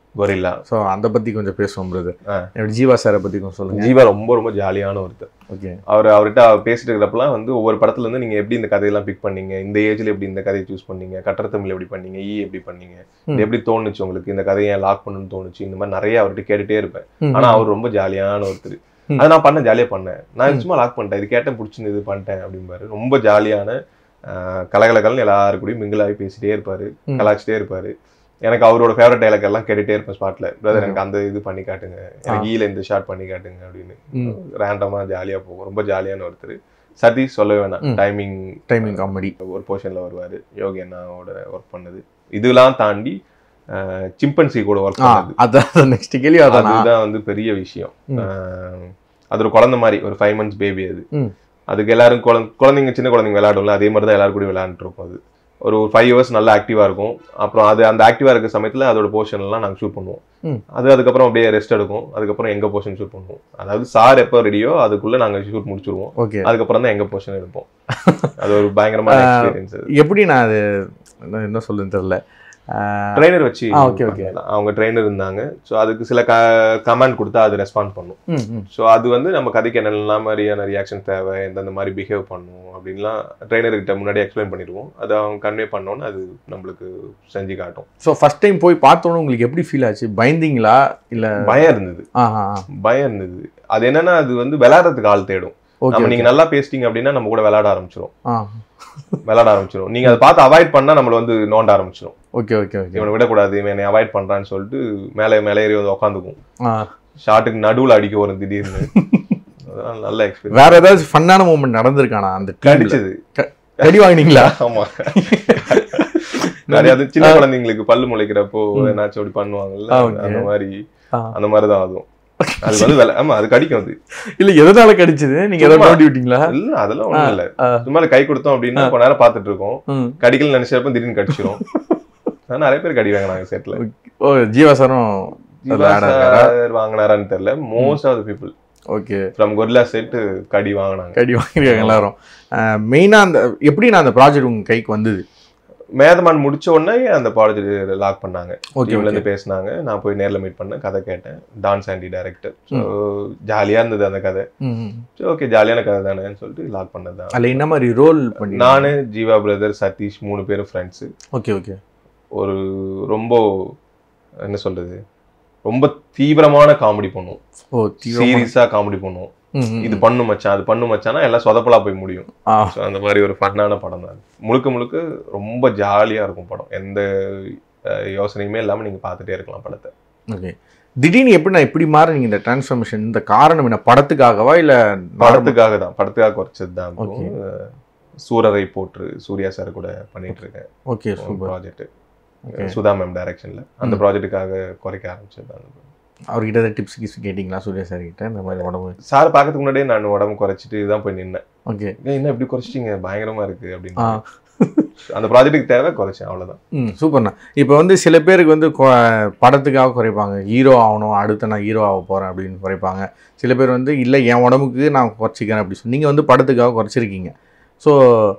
ஸோ அதை பற்றி கொஞ்சம் பேசுவோம் பிரதர். ஜீவா சாரை பற்றி கொஞ்சம் சொல்லுங்கள். ஜீவா ரொம்ப ரொம்ப ஜாலியான ஒருத்தர். ஓகே, அவர்கிட்ட பேசிட்டு இருக்கிறப்பெல்லாம் வந்து ஒவ்வொரு படத்துலேருந்து நீங்கள் எப்படி இந்த கதையெல்லாம் பிக் பண்ணீங்க, இந்த ஏஜ்ல எப்படி இந்த கதையை சூஸ் பண்ணீங்க, கட்டர் தமிழ் எப்படி பண்ணீங்க, எப்படி பண்ணீங்க, இது எப்படி தோணுச்சு உங்களுக்கு, இந்த கதையை லாக் பண்ணணும்னு தோணுச்சு, இந்த மாதிரி நிறைய அவர்கிட்ட கேட்டுட்டே இருப்பேன். ஆனால் அவர் ரொம்ப ஜாலியான ஒருத்தர். அதை நான் ஜாலியாக பண்ணேன். நான் சும்மா லாக் பண்ணிட்டேன், இது கேட்டேன் பிடிச்சிருந்து இது பண்ணிட்டேன் அப்படிம்பாரு. ரொம்ப ஜாலியான கலகலகலன்னு எல்லாரும் கூடயும் மிங்கிளாகி பேசிட்டே இருப்பாரு, கலாச்சிட்டே இருப்பாரு. எனக்கு அவரோட ஃபேவரட் டைலாக் எல்லாம் கேட்டுட்டே இருப்பேன் ஸ்பாட்ல. பிரதர் எனக்கு அந்த இது பண்ணி காட்டுங்க, எனக்கு ஈல இந்த ஷாட் பண்ணி காட்டுங்க அப்படின்னு ரேண்டமா ஜாலியா போகும். ரொம்ப ஜாலியான ஒருத்தர். சதீஷ் சொல்லவே வேணாம். டைமிங் காமெடி ஒரு போர்ஷன்ல வருவாரு. யோகி அண்ணாவோட ஒர்க் பண்ணது. இதெல்லாம் தாண்டி சிம்பன்சி கூட ஒர்க் பண்ணது. அதுதான் வந்து பெரிய விஷயம். அது ஒரு குழந்தை மாதிரி, ஒரு 5 months பேபி. அதுக்கு எல்லாரும் குழந்தைங்க சின்ன குழந்தைங்க விளையாடும்ல, அதே மாதிரி தான் எல்லாரும் கூட விளையாண்டுட்டு இருக்கும். அது ஒரு 5 hours நல்லா ஆக்டிவா இருக்கும். அப்புறம் அந்த ஆக்டிவா இருக்க சமயத்துல அதோட போர்ஷன் எல்லாம் நாங்க ஷூட் பண்ணுவோம். அதுக்கப்புறம் அப்படியே ரெஸ்ட் எடுக்கும். அதுக்கப்புறம் எங்க போர்ஷன் ஷூட் பண்ணுவோம். அதாவது சார் எப்போ ரெடியோ அதுக்குள்ள நாங்க ஷூட் முடிச்சிருவோம். அதுக்கப்புறம் தான் எங்க போர்ஷன் எடுப்போம். அது ஒரு பயங்கரமான எக்ஸ்பீரியன்ஸ். எப்படி நான் அது என்ன சொல்லுன்னு தெரியல. ட்ரெயினர் வச்சு அவங்க ட்ரெயினர் இருந்தாங்க. ஸோ அதுக்கு சில கமாண்ட் கொடுத்தா அது ரெஸ்பாண்ட் பண்ணும். ஸோ அது வந்து நம்ம கதைக்கு என்னென்ன மாதிரியான ரியாக்ஷன் தேவை, எந்தெந்த மாதிரி பிஹேவ் பண்ணும் அப்படின்லாம் ட்ரெயினர்கிட்ட முன்னாடி எக்ஸ்பிளைன் பண்ணிடுவோம். அதை அவங்க கன்வே பண்ணோன்னு அது நம்மளுக்கு செஞ்சு காட்டும். ஸோ ஃபர்ஸ்ட் டைம் போய் பார்த்தோன்னு உங்களுக்கு எப்படி ஃபீல் ஆச்சு? பயந்தீங்களா? இல்லை பயம் இருந்தது. பயம் இருந்தது. அது என்னன்னா அது வந்து விளையாடுறதுக்கு ஆள் தேடும். நம்ம நீங்க நல்லா பேசிட்டீங்க அப்படின்னா நம்ம கூட விளையாட ஆரம்பிச்சிடும். நீங்க அதை பார்த்து அவாய்ட் பண்ணா நம்மள வந்து நோண்ட ஆரம்பிச்சிடும். இவனை விடக்கூடாது, இவனை அவாய்ட் பண்றான்னு சொல்லிட்டு மேலே ஏறி வந்து உட்காந்துக்கும். ஷாட்டுக்கு நடுவுல அடிக்க வரும் திடீர்னு. நல்ல எக்ஸ்பீரியன்ஸ். வேற ஏதாவது ஃபன்னான மூமெண்ட் நடந்திருக்கானா? அந்த கடிச்சது கடி வாங்கினீங்களா? ஆமா, நிறைய சின்ன குழந்தைங்களுக்கு பல்லு முளைக்கிறப்போ என்னாச்சும் அப்படி பண்ணுவாங்கல்ல, அந்த மாதிரிதான் அதுவும். அது வந்து ஆமா அது கடிக்கும். அது இல்ல எதனால கடிச்சது? நீங்க எதாவது நோண்டி விட்டீங்களா? இல்ல அதெல்லாம் ஒண்ணும் இல்ல. சும்மா கை கொடுத்தோம் அப்படின்னா கொஞ்ச நேரம் பாத்துட்டு இருக்கோம். கடிக்கல நினைச்சப்ப திடீர்னு கடிச்சிரும். நிறைய பேர் கடி வாங்கினாங்க செட்ல. ஓ, ஜீவா சாரும் வாங்கினாரான்னு தெரியல. Most of the people okay. From Gorilla set கடி வாங்கிருக்காங்க எல்லாரும். மெயினாக எப்படி அந்த ப்ராஜெக்ட் உங்கள் கைக்கு வந்தது? மேதமான் முடிச்ச உடனே அந்த ப்ராஜெக்ட் லாக் பண்ணாங்க. டீம்லேருந்து பேசினாங்க, நான் போய் நேரில் மீட் பண்ணேன், கதை கேட்டேன். Don Chandy director. ஸோ ஜாலியாக இருந்தது அந்த கதை. ஓகே ஜாலியான கதை தானேன்னு சொல்லிட்டு லாக் பண்ணது தான். அதில் என்ன மாதிரி ரோல் பண்ணி? நான், ஜீவா பிரதர், சதீஷ் 3 பேரும் ஃப்ரெண்ட்ஸு. ஓகே. ஒரு ரொம்ப என்ன சொல்றது, ரொம்ப தீவிரமான காமெடி பண்ணுவோம். சீரியஸா காமெடி பண்ணுவோம். இது பண்ணு மச்சான், அது பண்ணு மச்சானா எல்லாம் சொதப்பலா போய் முடியும். அந்த மாதிரி ஒரு ஃபன்னான படம் தான். முழுக்க ரொம்ப ஜாலியா இருக்கும் படம். எந்த யோசனையுமே இல்லாம நீங்க பார்த்துட்டே இருக்கலாம் படத்தை. ஓகே. திடீர்னு எப்படி மாறுனீங்க இந்த டிரான்ஸ்ஃபர்மேஷன்? இந்த காரணம் என்ன? படத்துக்காகவா இல்ல? படத்துக்காக தான். படத்துக்காக குறைச்சது தான். சூரரை போற்று சூர்யா சார் கூட பண்ணிட்டு இருக்கேன். ஓகே. ப்ராஜெக்ட் சுதா மேம் டைரக்ஷன்ல. அந்த ப்ராஜெக்டுக்காக குறைக்க ஆரம்பிச்சது. அவர்கிட்ட டிப்ஸ் கேட்டிங்களா சூர்யா சார் கிட்ட? இந்த மாதிரி உடம்பு சார் பார்க்கறதுக்கு முன்னாடியே நான் உடம்பு குறைச்சிட்டு தான் போய் நின்னேன். ஓகே. என்ன இப்படி குறைச்சிட்டீங்க, பயங்கரமா இருக்கு அப்படின்னு. அந்த ப்ராஜெக்ட்டுக்கு தேவை குறைச்சேன், அவ்வளோதான். சூப்பர்ண்ணா. இப்போ சில பேருக்கு படத்துக்காக குறைப்பாங்க, ஹீரோ ஆகணும், அடுத்து நான் ஹீரோ ஆக போகிறேன் அப்படின்னு குறைப்பாங்க. சில பேர் இல்லை என் உடம்புக்கு நான் குறைச்சிக்கிறேன் அப்படி சொல்லி நீங்கள் படத்துக்காக குறைச்சிருக்கீங்க. ஸோ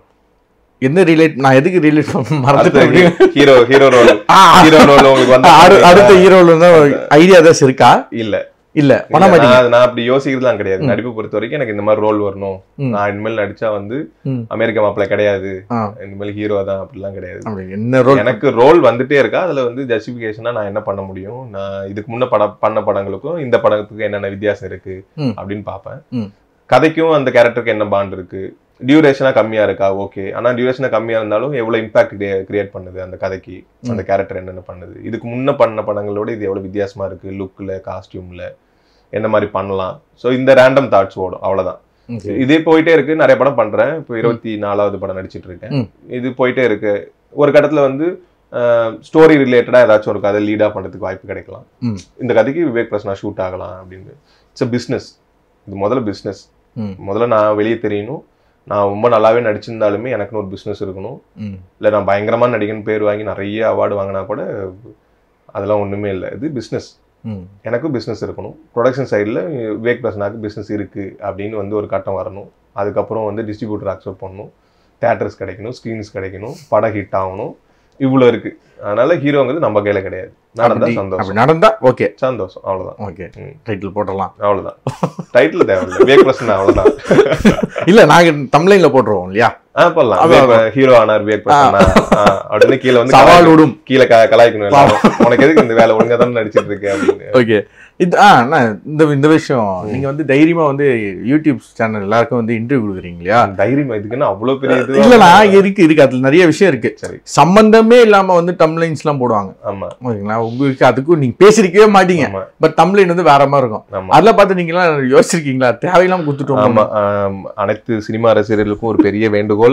என்ன ரிலேட், நான் எதுக்கு ரிலேட் மறந்துட்டேன். ஹீரோ ரோல் உங்களுக்கு வந்து அடுத்த ஹீரோ ரோல் தான் ஐடியா தான் இருக்கா? இல்ல பண்ண மாட்டீங்க? நான் அப்படி யோசிக்கிறதுலாம் கிடையாது. நடிப்பு பொறுத்த வரைக்கும் எனக்கு இந்த மாதிரி ரோல் வரணும், நான் இனிமேல் நடிச்சா அமெரிக்கா மாப்பிள்ளை கிடையாது, இனிமேல் ஹீரோ தான், அப்படிலாம் கிடையாது. என்ன ரோல் எனக்கு ரோல் வந்துட்டே இருக்கா, அதுல ஜஸ்டிபிகேஷனா நான் என்ன பண்ண முடியும், நான் இதுக்கு முன்ன பண்ண படங்களுக்கும் இந்த படத்துக்கும் என்னென்ன வித்தியாசம் இருக்கு அப்படின்னு பார்ப்பேன். கதைக்கும் அந்த கேரக்டருக்கு என்ன பாண்ட் இருக்கு, டியூரேஷனா கம்மியா இருக்கா, ஓகே. ஆனா டியூரேஷனா கம்மியா இருந்தாலும் எவ்வளவு இம்பாக்ட் கிரியேட் பண்ணுது அந்த கதைக்கு, அந்த கேரக்டர் என்னென்ன பண்ணுது, இதுக்கு முன்ன பண்ண படங்களோட இது எவ்வளவு வித்தியாசமா இருக்கு, லுக்ல, காஸ்டியூம்ல என்ன மாதிரி பண்ணலாம். ஸோ இந்த ரேண்டம் தாட்ஸ் ஓடும், அவ்வளவுதான். இதே போயிட்டே இருக்கு. நிறைய படம் பண்றேன். இப்போ 24வது படம் நடிச்சிட்டு இருக்கேன். இது போயிட்டே இருக்கு. ஒரு கட்டத்துல ஸ்டோரி ரிலேட்டடா ஏதாச்சும் ஒரு கதை லீடா பண்றதுக்கு வாய்ப்பு கிடைக்கலாம். இந்த கதைக்கு விவேக் பிரசன்னா ஷூட் ஆகலாம் அப்படின்னு. It's a business. இது முதல்ல பிஸ்னஸ். முதல்ல நான் வெளியே தெரியணும். நான் ரொம்ப நல்லாவே நடிச்சிருந்தாலுமே எனக்குன்னு ஒரு பிஸ்னஸ் இருக்கணும். இல்லை நான் பயங்கரமான நடிகன் பேர் வாங்கி நிறைய அவார்டு வாங்கினா கூட அதெல்லாம் ஒன்றுமே இல்லை. இது பிஸ்னஸ். எனக்கும் பிஸ்னஸ் இருக்கணும். ப்ரொடக்ஷன் சைடில் விவேக் பிரசன்னாக்கு பிஸ்னஸ் இருக்குது அப்படின்னு ஒரு கட்டம் வரணும். அதுக்கப்புறம் டிஸ்ட்ரிபியூட்டர் அக்செப்ட் பண்ணணும், தேட்டர்ஸ் கிடைக்கணும், ஸ்க்ரீன்ஸ் கிடைக்கணும், படம் ஹிட் ஆகணும். இவ்வளோ இருக்கு. அதனால ஹீரோங்கிறது நம்ம கையில கிடையாது. நடந்தா சந்தோஷம், நடந்தா ஓகே, சந்தோஷம், அவ்வளவுதான். ஓகே, டைட்டில் போடலாம், அவ்வளவுதான். டைட்டில் தேவையில்லை, விவேக் பிரசன்னா, அவ்வளவுதான். இல்ல நாங்க தம்ப்லைன்ல போட்டுருவோம் இல்லையா? போடலாம். ஹீரோ ஆனார் விவேக் பிரசன்னா அப்படின்னு கீழே சவால் விடும், கீழே கலாய்க்கணும். உனக்கு எதுக்கு இந்த வேலை, ஒழுங்கா தான் நடிச்சிட்டு இருக்கு அப்படின்னு. ஓகே. இது இந்த விஷயம் நீங்க தைரியமா யூடியூப் சேனல் எல்லாருக்கும் இன்டர்வியூ கொடுக்குறீங்க இல்லையா? தைரியமா இதுக்குன்னு அவ்வளவு பெரிய இது இல்லனா இருக்கு அதுல நிறைய விஷயம் இருக்கு. சம்பந்தமே இல்லாம தம்ப்லைன்ஸ் எல்லாம் போடுவாங்க. ஆமா, ஓகேங்களா? உங்களுக்கு அதுக்கும் நீங்க பேசிருக்கவே மாட்டீங்க. பட் தம்ப்லைன் வேற மாதிரி இருக்கும். அதெல்லாம் பார்த்து நீங்க எல்லாம் யோசிச்சிருக்கீங்களா? தேவையில்லாம கொடுத்துட்டோம். ஆமா, அனைத்து சினிமா ரசிகர்களுக்கும் ஒரு பெரிய வேண்டுகோள்,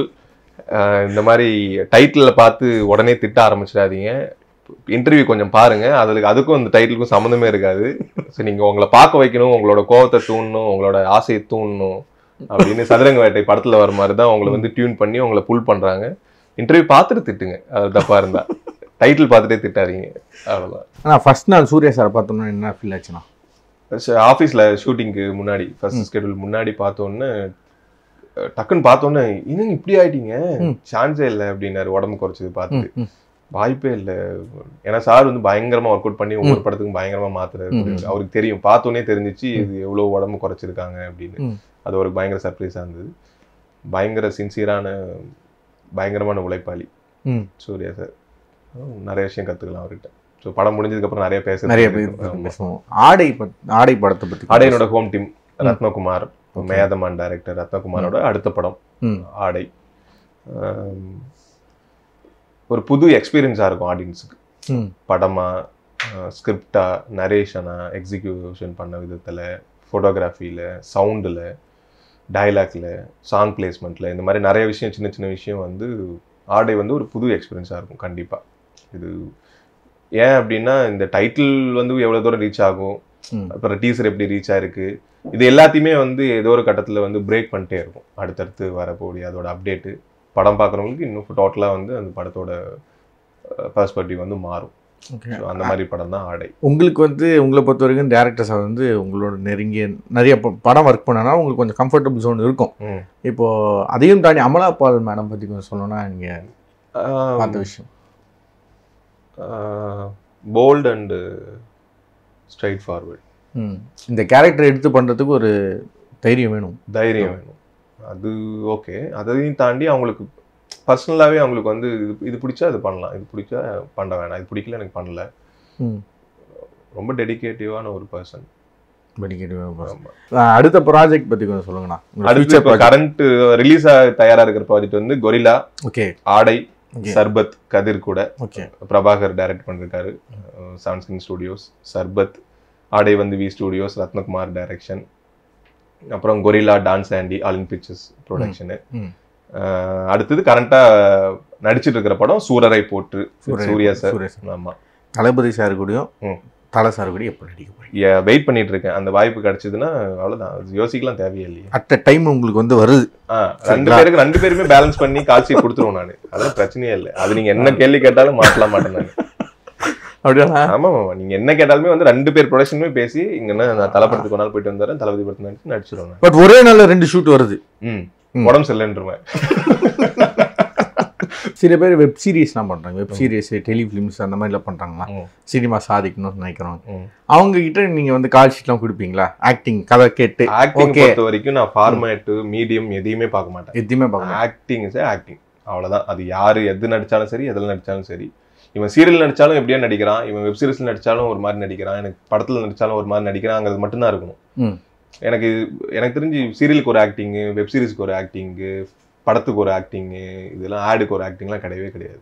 இந்த மாதிரி டைட்டில பார்த்து உடனே திட்ட ஆரம்பிச்சிடாதீங்க. இன்டர்வியூ கொஞ்சம் பாருங்க. அதுக்கும் இந்த டைட்டிலுக்கும் சம்மந்தமே இருக்காது. ஸோ நீங்க உங்களை பார்க்க வைக்கணும், உங்களோட கோவத்தை தூண்டணும், உங்களோட ஆசையை தூண்டணும் அப்படின்னு சதுரங்க வேட்டை படத்துல வர மாதிரி தான் உங்களை டியூன் பண்ணி உங்களை புல் பண்றாங்க. இன்டர்வியூ பார்த்துட்டு திட்டுங்க, அது தப்பா இருந்தா. டைட்டில் பார்த்துட்டே திட்டாதீங்க, அவ்வளவுதான். ஆனா ஃபர்ஸ்ட் நாள் சூர்யா சார் பார்த்தோம்னா என்ன ஃபீல் ஆச்சுன்னா? ஆஃபீஸ்ல ஷூட்டிங்க்கு முன்னாடி, ஃபர்ஸ்ட் ஸ்கெடியூல் முன்னாடி பார்த்தோன்னே டக்குன்னு பார்த்தோன்னே, இன்னும் இப்படி ஆயிட்டீங்க, சான்ஸே இல்லை அப்படின்னாரு. உடம்பு குறைச்சது பார்த்துட்டு வாய்ப்பே இல்லை. ஏன்னா சார் பயங்கரமா ஒர்க் அவுட் பண்ணி ஒவ்வொரு படத்துக்கும் பயங்கரமா மாத்துறாரு. அவருக்கு தெரியும், பார்த்தோன்னே தெரிஞ்சிச்சு இது எவ்வளவு உடம்பு குறைச்சிருக்காங்க அப்படின்னு. அது ஒரு பயங்கர சர்ப்ரைஸா இருந்தது. பயங்கர சின்சியரான, பயங்கரமான உழைப்பாளி சூர்யா சார். நிறைய விஷயம் கத்துக்கலாம் அவர்கிட்ட. ஸோ படம் முடிஞ்சதுக்கு அப்புறம் நிறைய பேசுவோம். ஆடை படத்தை பத்தி. ஆடையோட ஹோம் டீம் ரத்னகுமார், மேதமான் டைரக்டர் ரத்னகுமாரோட அடுத்த படம் ஆடை. ஒரு புது எக்ஸ்பீரியன்ஸாக இருக்கும் ஆடியன்ஸுக்கு. படமா, ஸ்கிரிப்டா, நரேஷனா, எக்ஸிக்யூஷன் பண்ண விதத்தில், ஃபோட்டோகிராஃபியில், சவுண்டில், டைலாக்ல, சாங் பிளேஸ்மெண்ட்டில், இந்த மாதிரி நிறைய விஷயம், சின்ன சின்ன விஷயம் ஆடை ஒரு புது எக்ஸ்பீரியன்ஸாக இருக்கும் கண்டிப்பாக. இது ஏன் அப்படின்னா, இந்த டைட்டில் எவ்வளோ தூரம் ரீச் ஆகும், அப்புறம் டீசர் எப்படி ரீச் ஆயிருக்கு, இது எல்லாத்தையுமே ஏதோ ஒரு கட்டத்தில் பிரேக் பண்ணிட்டே இருக்கும். அடுத்தடுத்து வரக்கூடிய அதோட அப்டேட்டு படம் பார்க்குறவங்களுக்கு இன்னும் டோட்டலாக அந்த படத்தோட பெர்ஸ்பெக்டிவ் மாறும். So, அந்த மாதிரி படம் தான் ஆடை. உங்களுக்கு வந்து உங்களை பொறுத்த வரைக்கும் டேரக்டர்ஸ் வந்து உங்களோட நெருங்கிய நிறைய படம் ஒர்க் பண்ணனா உங்களுக்கு கொஞ்சம் கம்ஃபர்டபுள் ஜோன் இருக்கும். இப்போ அதையும் தாண்டி அமலா பால் மேடம் பற்றி கொஞ்சம் சொல்லணும்னா நீங்கள் பார்த்த விஷயம். Bold and straightforward. இந்த கேரக்டர் எடுத்து பண்ணுறதுக்கு ஒரு தைரியம் வேணும். அது ஓகே. அதையும் தாண்டி அவங்களுக்கு பர்சனலாகவே அவங்களுக்கு வந்து இது பிடிச்சா அது பண்ணலாம், இது பிடிச்சா பண்ண வேணாம், இது பிடிக்கல எனக்கு பண்ணல. ரொம்ப டெடிகேட்டிவான ஒரு பர்சன். அடுத்த ப்ராஜெக்ட் பற்றி கொஞ்சம் சொல்லுங்கண்ணா. அடுத்து கரண்ட் ரிலீஸ் தயாராக இருக்கிற ப்ராஜெக்ட் வந்து கொரில்லா, ஆடை, சர்பத் கதிர் கூட பிரபாகர் டைரக்ட் பண்ணிருக்காரு. 7 Screen ஸ்டுடியோஸ். சர்பத் ஆடை வந்து வி ஸ்டுடியோஸ், ரத்னகுமார் டைரக்ஷன். அப்புறம் கொரில்லா டான்ஸ் ஆண்டி ஆல் இன் பிக்சர்ஸ் ப்ரொடக்ஷனு. அடுத்தது கரண்டா நடிச்சிட்டு இருக்கிற படம் சூரரை போற்று, சூர்யா சார். ஆமா, தளபதி சார் கூடயும் தலை சார் கூட எப்போ நடிக்க போறீங்க? வெயிட் பண்ணிட்டு இருக்கேன். அந்த வாய்ப்பு கிடைச்சதுன்னா அவ்வளவுதான், யோசிக்கலாம் தேவையில்லையே. அட் டைம் உங்களுக்கு வந்து வருது. ரெண்டு பேருமே பேலன்ஸ் பண்ணி கால் ஷீட் கொடுத்துருவோம் நான். அதெல்லாம் பிரச்சனையே இல்லை. அது நீங்க என்ன கேள்வி கேட்டாலும் மாட்டலாம் மாட்டேன் நான். அப்படியா? ஆமா ஆமா, நீங்க என்ன கேட்டாலுமே வந்து 2 பேர் ப்ரொடக்ஷனுமே பேசி இங்க நான் தலைப்படத்துக்கு ஒரு நாள் போயிட்டு வந்தாரு, தளபதி படத்தை நடிச்சிருவேன். பட் ஒரே நாள்ல 2 ஷூட் வருது. உடம்பு சரியில்லைன்றேன். சில பேர் வெப் சீரிஸ்லாம் பண்றாங்க. வெப் சீரிஸ், டெலிஃபிலிம்ஸ் அந்த மாதிரிலாம் பண்றாங்களா? சினிமா சாதிக்கணும்னு நினைக்கிறோம். அவங்க கிட்ட நீங்க வந்து கால் ஷீட்லாம் கொடுப்பீங்களா? ஆக்டிங் கதை கேட்டு. ஆக்டிங் பொறுத்த வரைக்கும் நான் ஃபார்மேட் மீடியம் எதையுமே பார்க்க மாட்டேன். எதுவுமே பார்க்க. ஆக்டிங் இஸ் ஆக்டிங், அவ்வளவுதான். அது யாரு எது நடிச்சாலும் சரி, எதில் நடிச்சாலும் சரி. இவன் சீரியல் நடிச்சாலும் எப்படியா நடிக்கிறான், இவன் வெப் சீரிஸ்ல நடிச்சாலும் ஒரு மாதிரி நடிக்கிறான், எனக்கு படத்துல நடிச்சாலும் ஒரு மாதிரி நடிக்கிறாங்கிறது மட்டும்தான் இருக்கணும். எனக்கு தெரிஞ்சு சீரியலுக்கு ஒரு ஆக்டிங்கு, வெப் சீரிஸ்க்கு ஒரு ஆக்டிங்கு, படத்துக்கு ஒரு ஆக்டிங்கு, இதெல்லாம் ஆடுக்கு ஒரு ஆக்டிங்லாம் கிடையவே கிடையாது.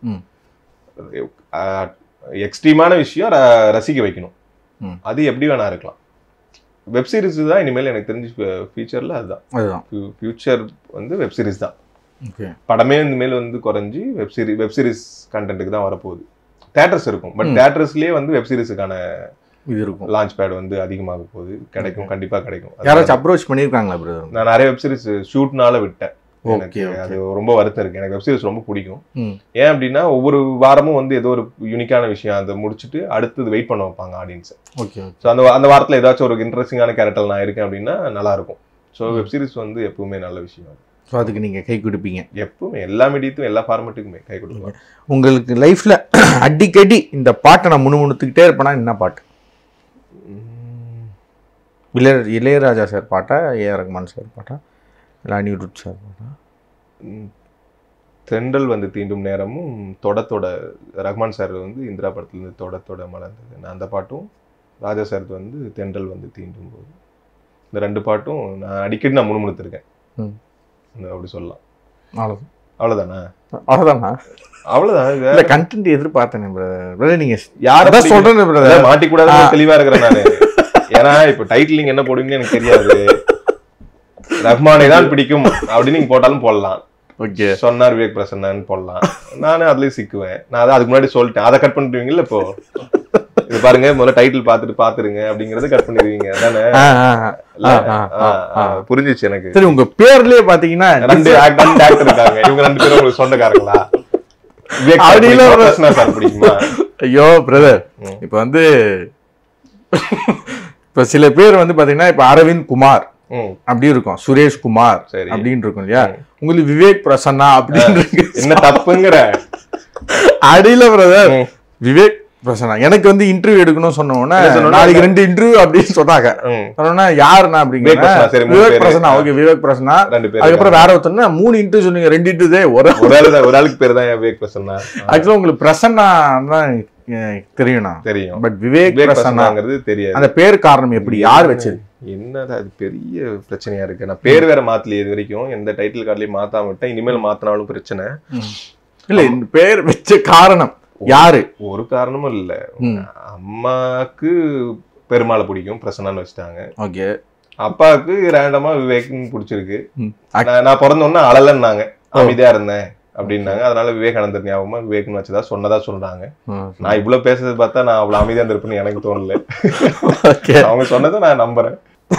எக்ஸ்ட்ரீமான விஷயம் ரசிக்க வைக்கணும். அது எப்படி வேணா இருக்கலாம். வெப் சீரிஸ் தான் இனிமேல் எனக்கு தெரிஞ்சு ஃபியூச்சர்ல அதுதான் ஃபியூச்சர் வந்து வெப் சீரிஸ் தான். படமே இனிமேல் வந்து குறைஞ்சி வெப் சீரிஸ் கண்டென்ட்டுக்கு தான் வரப்போகுது. தியேட்டர்ஸ் இருக்கும், பட் தியேட்டர்ஸ்லயே வந்து வெப் சீரிஸுக்கான இது இருக்கும். லான்ச் பேட் வந்து அதிகமாக போகுது. கிடைக்கும், கண்டிப்பா கிடைக்கும். யாராச்சும் அப்ரோச் பண்ணிருக்காங்களா பிரதர்? நான் நிறைய வெப் சீரிஸ் ஷூட்னால விட்டேன். எனக்கு அது ரொம்ப வருத்தம் இருக்கு. எனக்கு வெப் சீரிஸ் ரொம்ப பிடிக்கும். ஏன் அப்படின்னா ஒவ்வொரு வாரமும் வந்து ஏதோ ஒரு யூனிக்கான விஷயம் அதை முடிச்சுட்டு அடுத்தது வெயிட் பண்ண வைப்பாங்க ஆடியன்ஸ். ஸோ அந்த வாரத்தில் ஏதாச்சும் ஒரு இன்ட்ரெஸ்டிங்கான கேரக்டர் நான் இருக்கேன் அப்படின்னா நல்லா இருக்கும். ஸோ வெப் சீரிஸ் வந்து எப்பவுமே நல்ல விஷயம். ஸோ அதுக்கு நீங்கள் கை கொடுப்பீங்க எப்பவுமே, எல்லா மீடியத்தும் எல்லா ஃபார்மேட்டுக்குமே கை கொடுப்பீங்க. உங்களுக்கு லைஃப்பில் அடிக்கடி இந்த பாட்டை நான் முணுமுணுத்துக்கிட்டே இருப்பேன்னா என்ன பாட்டு? இளையராஜா சார் பாட்டா, ஏஆர் ரஹ்மான் சார் பாட்டா, இல்லை அனிருத் சார் பாட்டா? தென்றல் வந்து தீண்டும் நேரமும் தொடத்தோட ரஹ்மான் சார் வந்து இந்திரா படத்துலேருந்து தொடத்தோட மலர்ந்தது, அந்த பாட்டும். ராஜா சார் வந்து தென்றல் வந்து தீண்டும் போது. இந்த 2 பாட்டும் நான் அடிக்கடி நான் முணுமுணுத்திருக்கேன். அப்படி சொல்லலாம். அவ்வளோதானா? அவ்வளோதான். கண்டென்ட் எதிர்பார்த்தேன். நீங்க யாரதான் சொல்றேன்னு மாட்டிக்கூடாது தெளிவா இருக்கிறேன் நான். ஏன்னா இப்ப டைட்டில் நீங்க என்ன போடுவீங்கன்னு எனக்கு தெரியாது. ரஹ்மானை தான் பிடிக்கும் அப்படின்னு நீங்க போட்டாலும் போடலாம். சொன்னார் விவேக் பிரசன்னான்னு போடலாம். நானே அதுலயும் சிக்குவேன். நான் அதை அதுக்கு முன்னாடி சொல்லிட்டேன். அதை கட் பண்ணிடுவீங்கல்ல. இப்போ இது பாருங்க, முதல்ல டைட்டில் பாத்துருங்க அப்படிங்கறத கட் பண்ணிடுவீங்க. அதானே? புரிஞ்சிச்சு எனக்கு. சரி, உங்க பேர்லயே பாத்தீங்கன்னா 2 ஆக்டர் இருக்காங்க. இவங்க 2 பேரும் உங்களுக்கு சொந்தக்காரங்களா? சார் பிடிக்குமா? ஐயோ பிரதர், இப்ப வந்து இப்ப சில பேர் வந்து பாத்தீங்கன்னா இப்ப அரவிந்த் குமார் அப்படி இருக்கும், சுரேஷ் குமார் அப்படின்னு இருக்கும் இல்லையா? உங்களுக்கு விவேக் பிரசன்னா அப்படின்னு என்ன தப்புங்கிற அடியில பிரதர் விவேக் பிரசன்னா. எனக்கு வந்து இன்டர்வியூ எடுக்கணும்னு சொன்னோன்னா நாளைக்கு 2 இன்டர்வியூ அப்படின்னு சொன்னாங்க. சொன்னா யாருன்னா அப்படிங்கிற விவேக் பிரசன்னா. ஓகே, விவேக் பிரசன்னா. அதுக்கப்புறம் வேற ஒருத்தர் 3 இன்டர்வியூ சொன்னீங்க. 2 இன்டர்வியூ ஒரு ஆளுக்கு பேர் தான் விவேக் பிரசன்னா. ஆக்சுவலா உங்களுக்கு பிரசன்னா தான் தெரியும், பட் விவேக் பிரசன்னாங்கிறது தெரியாது. அந்த பேர் காரணம் எப்படி, யார் வச்சது? என்னதான் அது பெரிய பிரச்சனையா இருக்கு. நான் பேர் வேற மாத்தலையே இது வரைக்கும். எந்த டைட்டில் கார்ட்லயும் மாத்தாம விட்டேன். இனிமேல் மாத்தினாலும் பிரச்சனை இல்ல. இந்த பேர் வச்ச காரணம் யாரு? ஒரு காரணமும் இல்ல. அம்மாக்கு பெருமாளை பிடிக்கும், பிரசன்னான்னு வச்சுட்டாங்க. ஓகே. அப்பாவுக்கு ரேண்டமா விவேக்னு பிடிச்சிருக்கு. நான் பிறந்தோன்னா அழலன்னாங்க, அமைதியா இருந்தேன் அப்படின்னாங்க. அதனால விவேகானந்தர் ஞாபகமா விவேக்னு வச்சதா சொன்னதா சொல்றாங்க. நான் இவ்வளவு பேசுறது பார்த்தா நான் அவ்வளவு அமைதியா இருந்திருப்பேன்னு எனக்கு தோணல. அவங்க சொன்னதை நான் நம்புறேன்.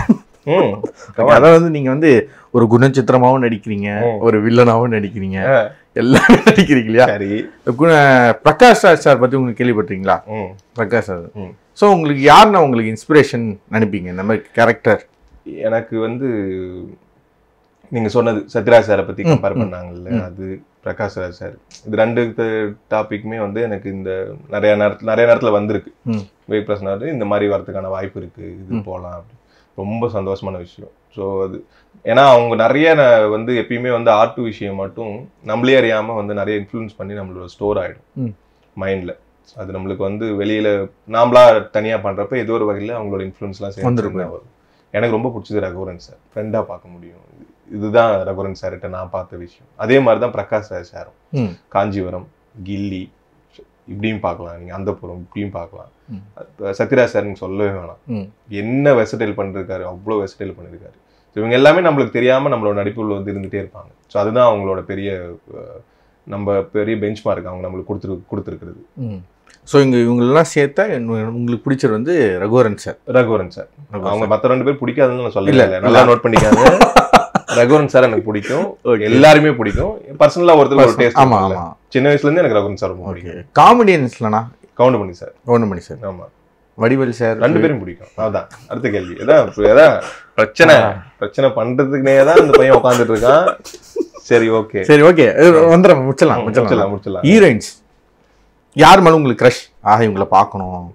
அதான் வந்து நீங்க வந்து ஒரு குணச்சித்திரமாவும் நடிக்கிறீங்க, ஒரு வில்லனாவும் நடிக்கிறீங்க, எல்லாமே நடிக்கிறீங்க இல்லையா? பிரகாஷ் ராஜ் சார் பத்தி உங்களுக்கு கேள்விப்பட்டீங்களா? பிரகாஷ் ராஜ். ஸோ உங்களுக்கு யாருன்னா உங்களுக்கு இன்ஸ்பிரேஷன் நினைப்பீங்க இந்த மாதிரி கேரக்டர்? எனக்கு வந்து நீங்க சொன்னது சத்யராஜ் சாரை பத்தி கம்பேர் பண்ணாங்கல்ல, அது பிரகாஷ் ராஜ் சார். இது ரெண்டு டாபிக்குமே வந்து எனக்கு இந்த நிறைய நேரத்துல வந்திருக்கு. விவேக் பிரசனார் இந்த மாதிரி வரதுக்கான வாய்ப்பு இருக்கு, இது போகலாம் அப்படி. ரொம்ப சந்தோஷமான விஷயம். ஸோ அது ஏன்னா அவங்க நிறைய வந்து எப்பயுமே வந்து ஆர்ட் விஷயம் மட்டும் நம்மளே அறியாம வந்து நிறைய இன்ஃப்ளூயன்ஸ் பண்ணி நம்மளோட ஸ்டோர் ஆயிடும் மைண்ட்ல. அது நம்மளுக்கு வந்து வெளியில நாமளா தனியா பண்றப்ப ஏதோ ஒரு வகையில அவங்களோட இன்ஃப்ளூயன்ஸ்லாம் சேர்ந்து வரும். எனக்கு ரொம்ப பிடிச்சது ரகுவரன் சார். ஃப்ரெண்டா பார்க்க முடியும். இதுதான் ரகுவரன் சார்கிட்ட நான் பார்த்த விஷயம். அதே மாதிரிதான் பிரகாஷ் ராஜ் சாரும். காஞ்சிபுரம், கில்லி இப்படியும் பார்க்கலாம், நீங்க அந்தப்புறம் இப்படியும் பார்க்கலாம். சத்யராஜ் சார் நீங்க சொல்லவே வேணாம், என்ன வெசடைல் பண்ணிருக்காரு, அவ்வளோ வெசடைல் பண்ணிருக்காரு. இவங்க எல்லாமே நம்மளுக்கு தெரியாம நம்மளோட நடிப்புல வந்து இருந்துட்டே இருப்பாங்க. ஸோ அதுதான் அவங்களோட பெரிய பெஞ்ச் மார்க் அவங்க நம்மளுக்கு கொடுத்துருக்குறது. ஸோ இவங்களெல்லாம் சேர்த்தா உங்களுக்கு பிடிச்சது வந்து ரகுவரன் சார். ரகுவரன் சார். அவங்க மற்ற 2 பேர் பிடிக்காதுன்னு நான் சொல்லல, நல்லா நோட் பண்ணிக்காங்க. ரகுவரன் சார் எனக்கு பிடிக்கும், எல்லாருமே பிடிக்கும். பர்சனலா ஒருத்தர் ஒரு டேஸ்ட். ஆமா ஆமா, சின்ன வயசுல இருந்து எனக்கு ரகுவரன் சார் ரொம்ப பிடிக்கும். காமெடியன்ஸ்லனா கவுண்டமணி சார். கவுண்டமணி சார். ஆமா. வடிவேல் சார் 2 பேரும் பிடிக்கும். அதான் அடுத்த கேள்வி. ஏதான் பிரச்சனை பண்றதுக்குனே தான் இந்த பையன் உட்காந்துட்டு இருக்கான். சரி ஓகே வந்துடும், முடிச்சலாம். ஹீரோயின்ஸ் யார் மேல உங்களுக்கு கிரஷ்? இவங்களை பார்க்கணும்.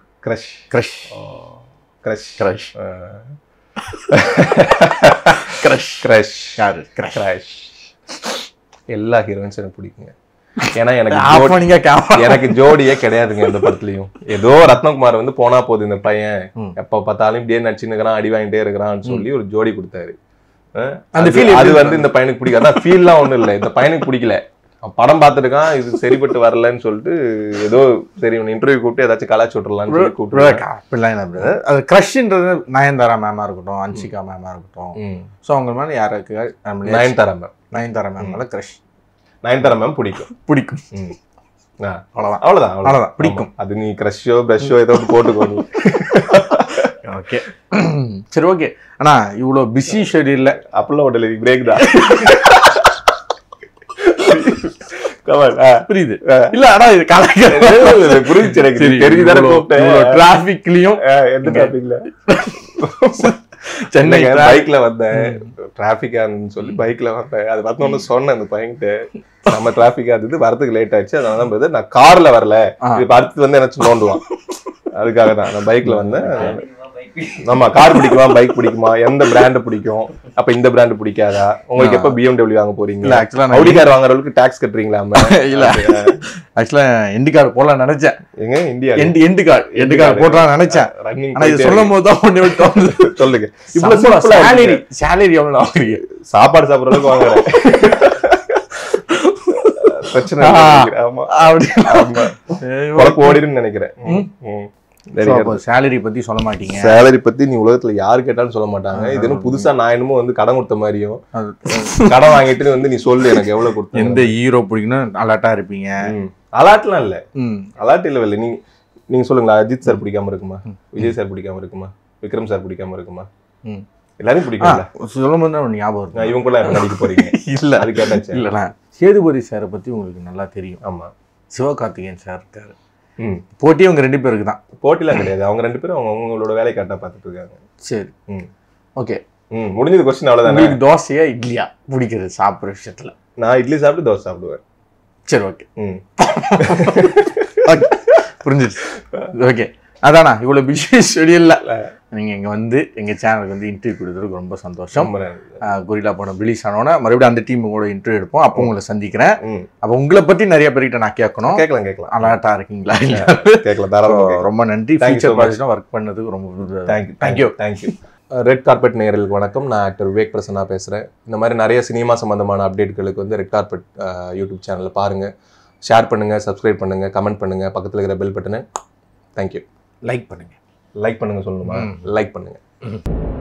எல்லா ஹீரோயின்ஸ் எனக்கு பிடிக்குங்க. ஏன்னா எனக்கு ஜோடியே கிடையாதுங்க இந்த படத்துலயும். ஏதோ ரத்னகுமார் வந்து போனா போகுது இந்த பையன் எப்ப பார்த்தாலும் இப்படியே நடிச்சுன்னுக்கிறான், அடி வாங்கிட்டே இருக்கிறான்னு சொல்லி ஒரு ஜோடி கொடுத்தாரு. அது வந்து இந்த பையனுக்கு பிடிக்காது. அதான் ஃபீல்லாம் ஒண்ணும் இல்லை, இந்த பையனுக்கு பிடிக்கல. படம் பார்த்துருக்கான், இது சரிப்பட்டு வரலன்னு சொல்லிட்டு ஏதோ சரி இன்டர்வியூ கூப்பிட்டு ஏதாச்சும் கலாச்சி விட்டுறலாம்னு சொல்லி கூப்பிட்டு. அது கிரஷ்ன்றது நயன்தாரா மேமா இருக்கட்டும், அன்ஷிகா மேமா இருக்கட்டும். ஸோ அவங்க மேலே யாருக்கு? நயன்தாரா மேம் மேல கிரஷ். நயன்தாரா மேம் பிடிக்கும். அவ்வளவுதான் பிடிக்கும். அது நீ கிரஷோ பிரஷோ ஏதோ போட்டுக்கோங்க. ஓகே சரி ஓகே. ஆனா இவ்வளோ பிஸி ஷெட்யூல்ல அப்பெல்லாம் ஒரு டெலிவரி பிரேக் தான். புரியுது இல்ல? ஆனா இது புரிஞ்சு எனக்கு தெரிஞ்சுதானே கூப்பிட்டேன். டிராபிக்லயும் எந்த டிராபிக்ல சென்னை பைக்ல வந்தேன், டிராபிக்கான்னு சொல்லி பைக்ல வந்தேன். அது பார்த்தோன்னு சொன்னேன் அந்த பையன்கிட்ட, நம்ம டிராபிக் ஆகுது வரதுக்கு லேட் ஆயிடுச்சு, அதனால நான் கார்ல வரல, இப்ப அடுத்து வந்து என்ன நோண்டுவான். அதுக்காக தான் நான் பைக்ல வந்தேன். நம்ம கார் பிடிக்குமா பைக் பிடிக்குமா, எந்த பிராண்ட் பிடிக்கும், அப்ப இந்த பிராண்ட் பிடிக்காதா, உங்களுக்கு எப்ப BMW வாங்க போறீங்க, ஆடி கார் வாங்குற அளவுக்கு டாக்ஸ் கட்டுறீங்களா? இல்ல ஆக்சுவலா எண்டு கார் போலாம் நினைச்சேன். எங்க இந்தியா எண்டு கார் போடலாம் நினைச்சேன். ஆனா இது சொல்லும் போது தான் ஒண்ணு விட்டு சொல்லுங்க. இவ்வளவு சேலரி எவ்வளவு வாங்குறீங்க? சாப்பாடு சாப்பிடுற அளவுக்கு வாங்குறேன். பிரச்சனை. ஆமா அப்படி ஓடிடுன்னு நினைக்கிறேன். சேலரி பத்தி சொல்ல மாட்டீங்க. சேலரி பத்தி நீ உலகத்துல யாரு கேட்டாலும் சொல்ல மாட்டாங்க. இது இன்னும் புதுசா நான் என்னமோ வந்து கடன் கொடுத்த மாதிரியும், கடன் வாங்கிட்டு வந்து நீ சொல்லு எனக்கு எவ்வளவு கொடுத்த. எந்த ஹீரோ பிடிக்கணும்? அலர்ட்டா இருப்பீங்க. அலர்ட்லாம் இல்ல, அலர்ட் இல்ல. நீங்க சொல்லுங்களா, அஜித் சார் பிடிக்காம இருக்குமா, விஜய் சார் பிடிக்காம இருக்குமா, விக்ரம் சார் பிடிக்காம இருக்குமா? எல்லாரும் பிடிக்கும்ல. சொல்லும் போது ஞாபகம் இருக்கு. இவங்க கூட நடிக்க போறீங்க இல்ல? அது கேட்டாச்சு. இல்ல சேதுபதி சாரை பத்தி உங்களுக்கு நல்லா தெரியும். ஆமா. சிவகார்த்திகேயன் சார் இருக்காரு. போட்டி அவங்க 2 பேருக்கு தான். போட்டிலாம் கிடையாது, அவங்க 2 பேரும் அவங்களோட வேலையை கரெக்டா பார்த்துட்டு இருக்காங்க. சரி ஓகே முடிஞ்சது. கொஸ்டின் அவ்வளவுதான். உங்களுக்கு தோசையா இட்லியா பிடிக்கிறது சாப்பிட்ற விஷயத்துல? நான் இட்லி சாப்பிட்டு தோசை சாப்பிடுவேன். சரி ஓகே புரிஞ்சிருச்சு. ஓகே அதானா இவ்வளவு பிஸி ஷெட்யூல்ல நீங்க இங்க வந்து எங்க சேனலுக்கு வந்து இன்டர்வியூ கொடுத்ததுக்கு ரொம்ப சந்தோஷம். கொரில்லா படம் ரிலீஸ் ஆனோன்னா மறுபடியும் அந்த டீமோட இன்டர்வியூ எடுப்போம். அப்போ உங்களை சந்திக்கிறேன். அப்போ உங்களை பத்தி நிறைய பேர்கிட்ட நான் கேட்கணும். கேட்கலாம். அலர்ட்டா இருக்கீங்களா? கேட்கலாம். ரொம்ப நன்றி. ஃபியூச்சர் ப்ராஜெக்ட்ல ஒர்க் பண்ணதுக்கு ரொம்ப தேங்க்யூ. ரெட் கார்பெட் நேயர்களுக்கு வணக்கம். நான் ஆக்டர் விவேக் பிரசன்னா பேசுறேன். இந்த மாதிரி நிறைய சினிமா சம்பந்தமான அப்டேட்களுக்கு வந்து ரெட் கார்பெட் யூடியூப் சேனல்ல பாருங்க, ஷேர் பண்ணுங்க, சப்ஸ்கிரைப் பண்ணுங்க, கமெண்ட் பண்ணுங்க, பக்கத்துல இருக்கிற பெல் பட்டனை லைக் பண்ணுங்க சொல்லணுமா? லைக் பண்ணுங்க.